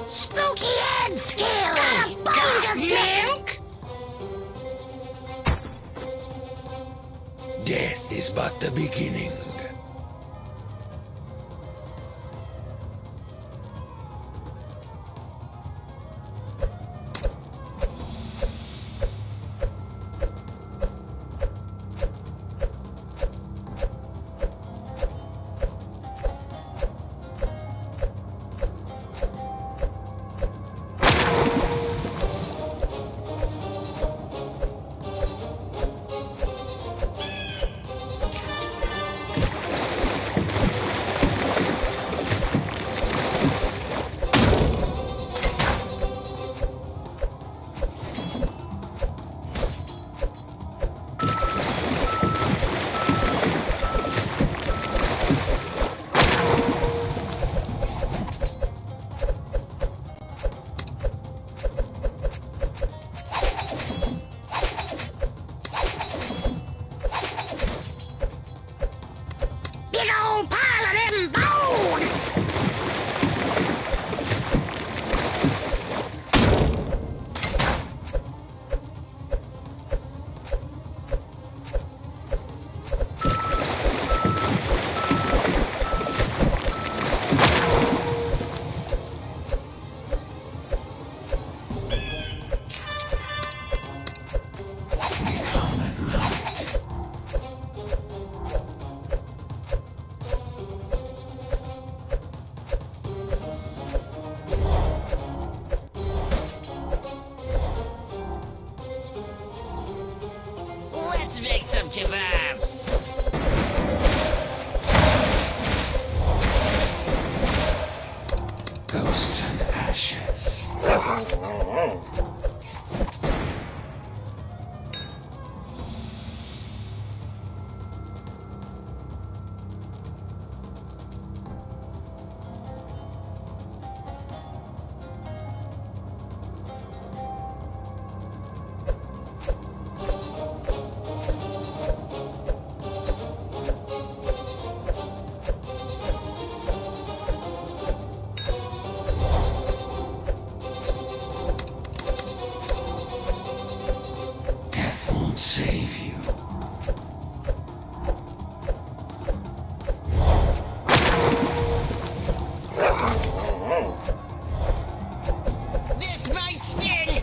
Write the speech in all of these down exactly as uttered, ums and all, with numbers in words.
Spooky and scary! Got a milk? Death is but the beginning. Make some kebabs! Ghosts and ashes. Save you. This might sting!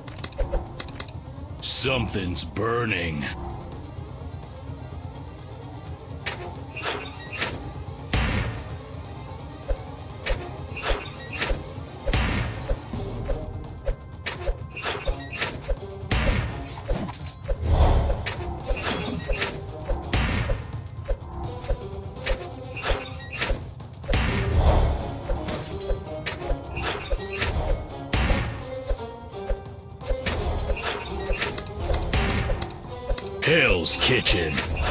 Something's burning. Hell's Kitchen.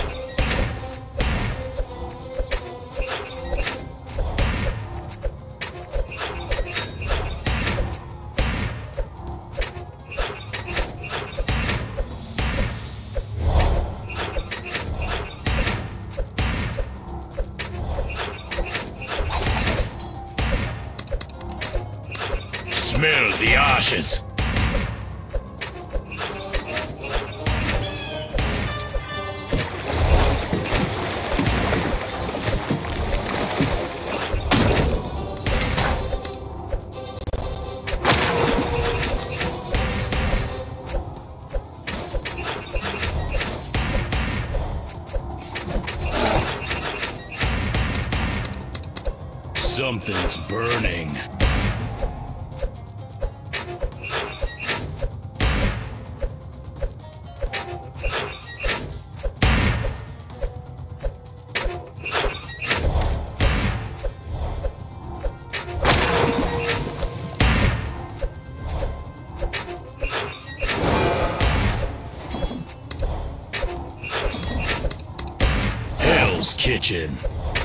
Smell the ashes. Something's burning. Hell's Kitchen.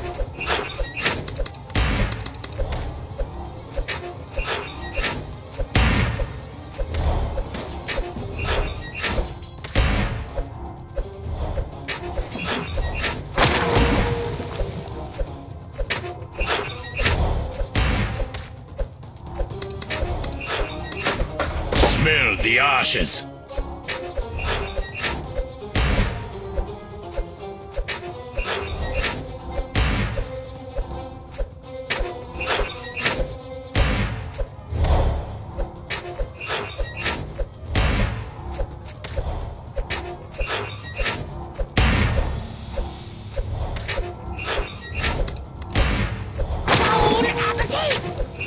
Smell the ashes. Bon appetit!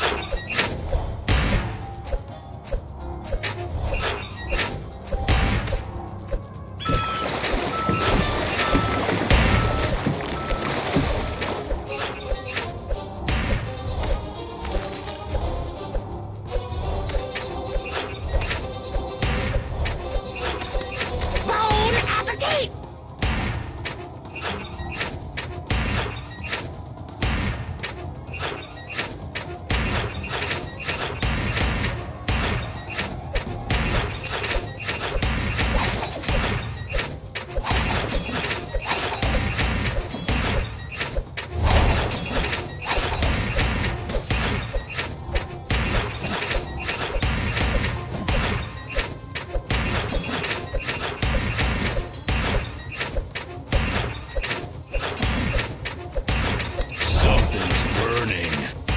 Bon appetit! Something's burning.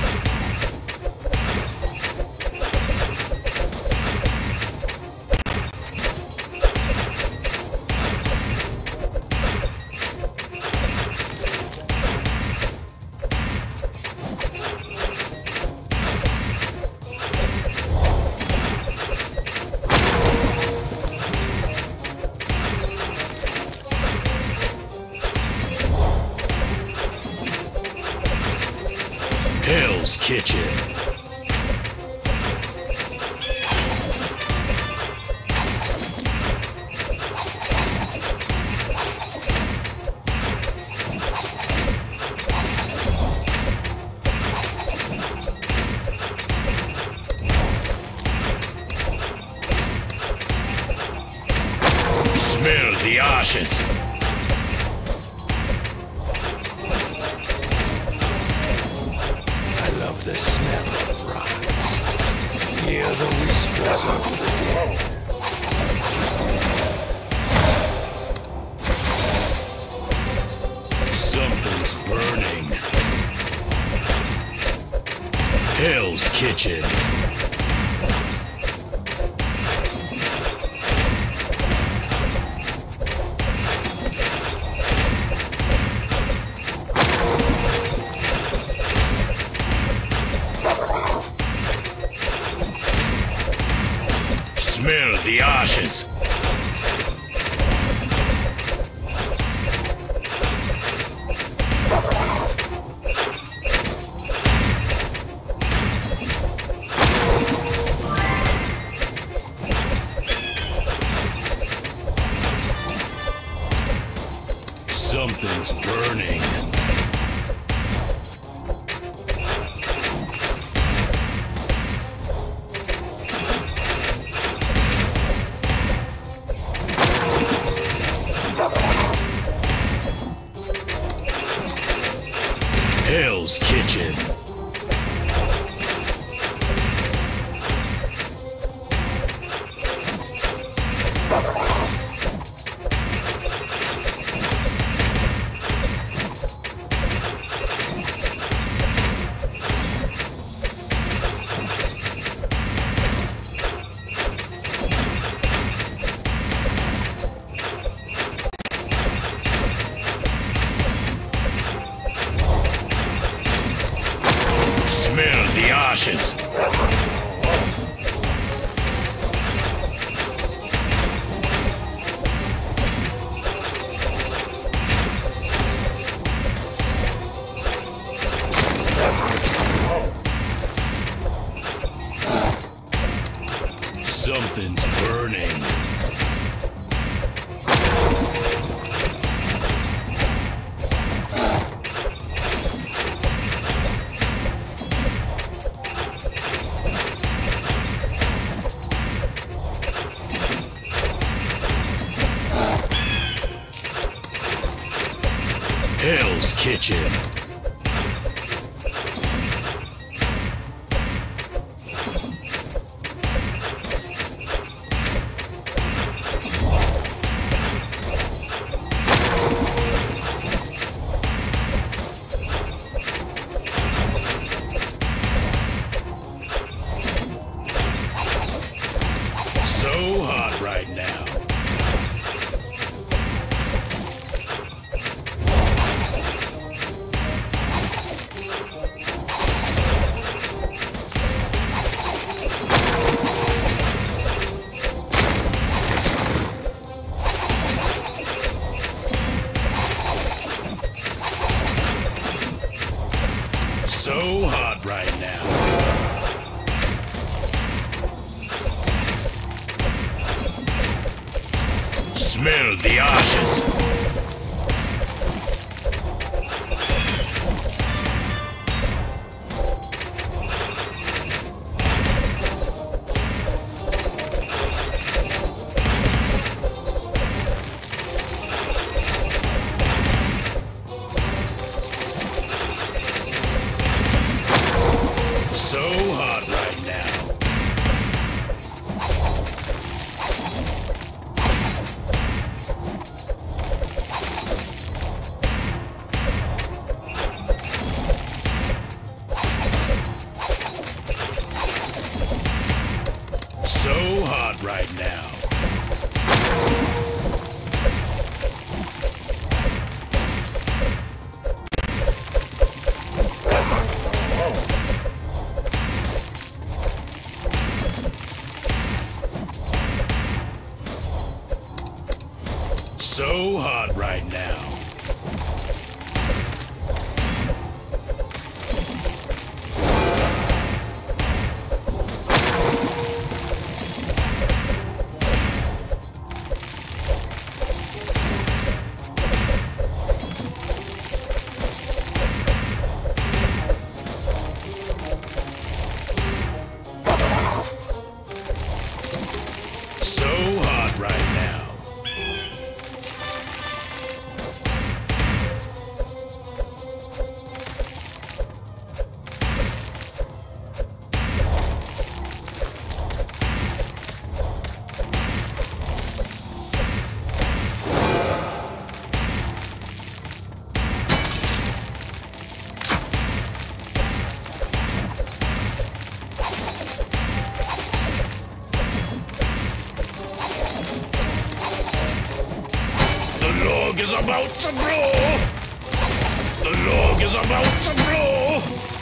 Hell's Kitchen. Smell the ashes. I love the smell of rocks. Hear the whispers of the dead. Something's burning. Hell's Kitchen. Smell the ashes. Something's burning. Hell's Kitchen. Smell the ashes. Something's burning. Hell's Kitchen. So hot right now. So hot right now. Smell the ashes. So hot right now. So hot right now. So hot right now. So hot right now. The log is about to blow! The log is about to blow!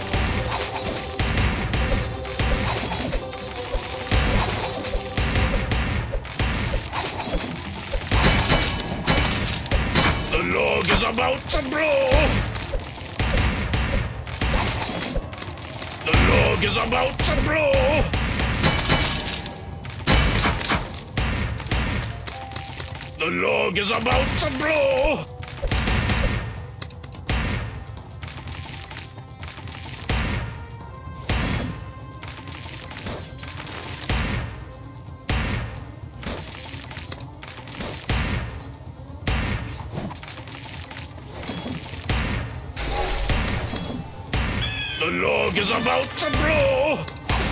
The log is about to blow! The log is about to blow! The log is about to blow! log is about to blow!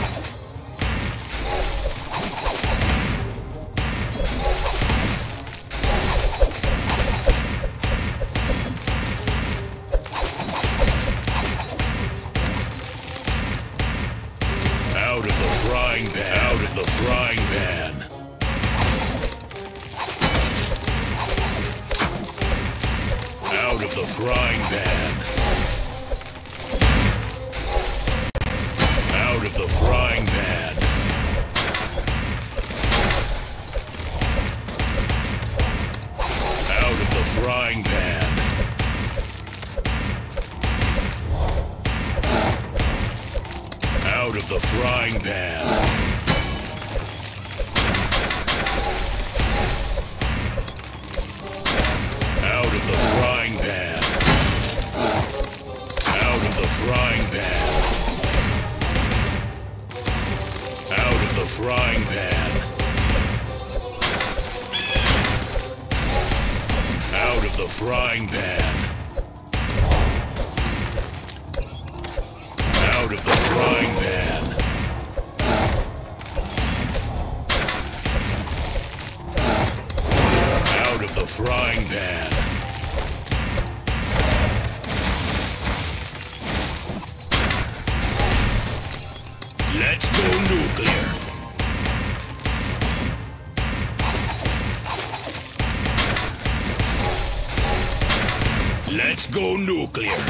Out of the frying pan. Out of the frying pan. Out of the frying pan. Out of the frying pan. Out of the frying pan. Out of the frying pan. Out of the frying pan. Out of the frying pan. Out of the frying pan. Out of the frying pan. Out of the frying pan. Out of the frying pan. Let's go nuclear. Let's go nuclear.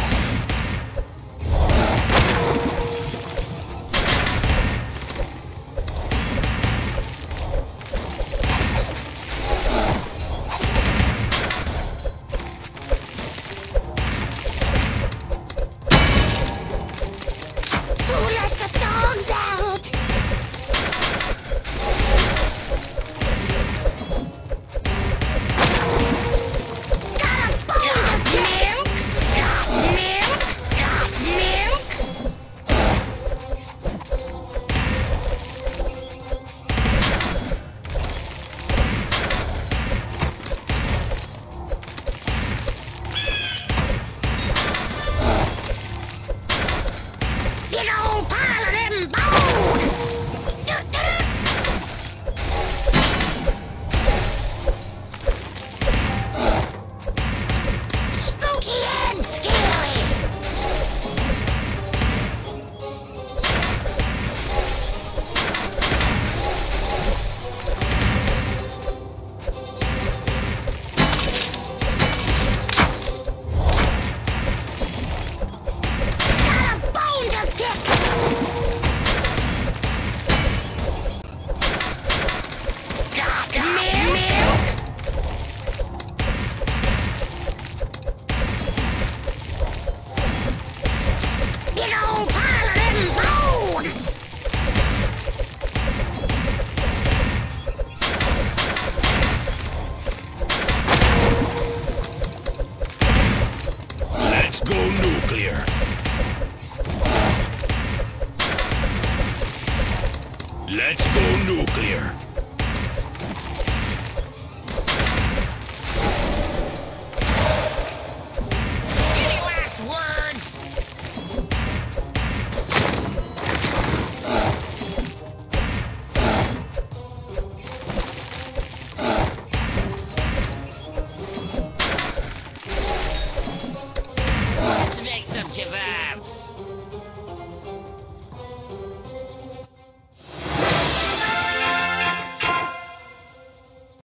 Let's go nuclear.